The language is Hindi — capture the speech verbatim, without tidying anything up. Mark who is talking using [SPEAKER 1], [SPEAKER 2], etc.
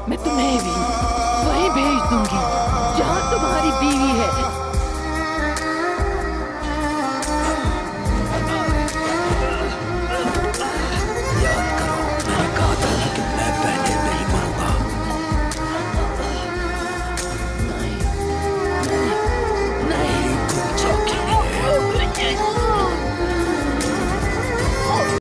[SPEAKER 1] मैं तुम्हें भी वहीं भेज दूंगी जहाँ तुम्हारी बीवी है।